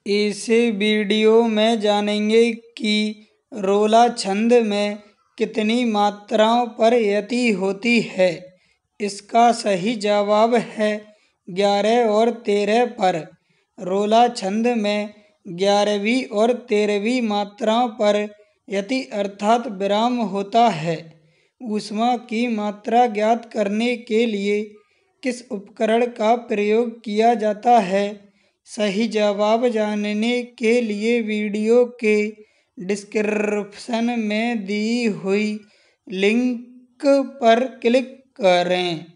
इस वीडियो में जानेंगे कि रोला छंद में कितनी मात्राओं पर यति होती है। इसका सही जवाब है 11 और 13 पर। रोला छंद में 11वीं और 13वीं मात्राओं पर यति अर्थात विराम होता है। ऊष्मा की मात्रा ज्ञात करने के लिए किस उपकरण का प्रयोग किया जाता है? सही जवाब जानने के लिए वीडियो के डिस्क्रिप्शन में दी हुई लिंक पर क्लिक करें।